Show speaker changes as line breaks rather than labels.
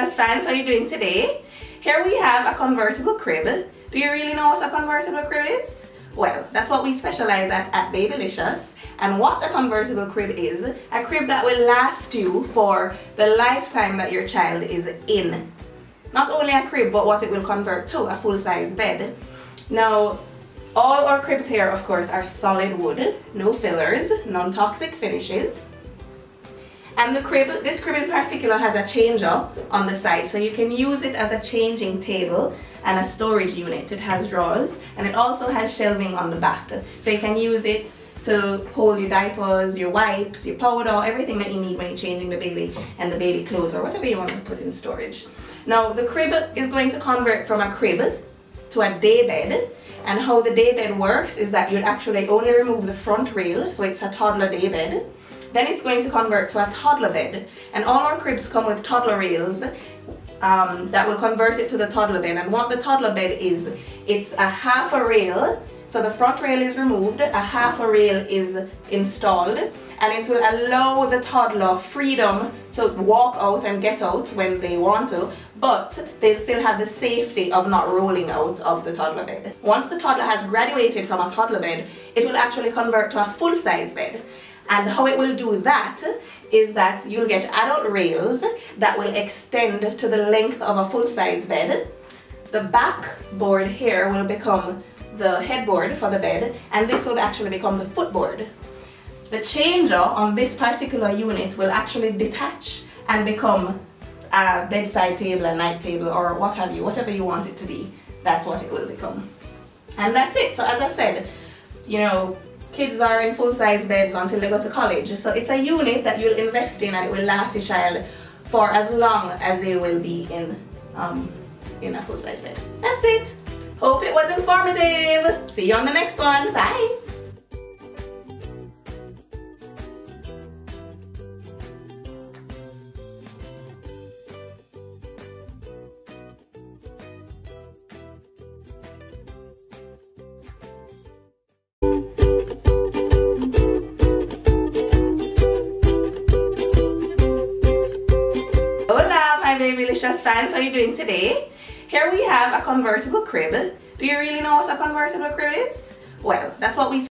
Babylicious fans, how are you doing today? Here we have a convertible crib. Do you really know what a convertible crib is? Well, that's what we specialize at Babylicious. And what a convertible crib is, a crib that will last you for the lifetime that your child is in. Not only a crib, but what it will convert to, a full-size bed. Now, all our cribs here, of course, are solid wood, no fillers, non-toxic finishes. And this crib in particular has a changer on the side, so you can use it as a changing table and a storage unit. It has drawers and it also has shelving on the back, so you can use it to hold your diapers, your wipes, your powder, everything that you need when you're changing the baby and the baby clothes or whatever you want to put in storage. Now the crib is going to convert from a crib to a day bed, and how the day bed works is that you'd actually only remove the front rail, so it's a toddler day bed. Then it's going to convert to a toddler bed, and all our cribs come with toddler rails that will convert it to the toddler bed. And what the toddler bed is, it's a half a rail, so the front rail is removed, a half a rail is installed, and it will allow the toddler freedom to walk out and get out when they want to, but they'll still have the safety of not rolling out of the toddler bed. Once the toddler has graduated from a toddler bed, it will actually convert to a full-size bed. And how it will do that is that you'll get adult rails that will extend to the length of a full-size bed. The backboard here will become the headboard for the bed, and this will actually become the footboard. The changer on this particular unit will actually detach and become a bedside table, a night table, or what have you, whatever you want it to be. That's what it will become. And that's it. So as I said, you know, kids are in full-size beds until they go to college. So it's a unit that you'll invest in, and it will last your child for as long as they will be in a full-size bed. That's it. Hope it was informative. See you on the next one. Bye. Hola, my Babylicious fans, how are you doing today? Here we have a convertible crib. Do you really know what a convertible crib is? Well, that's what we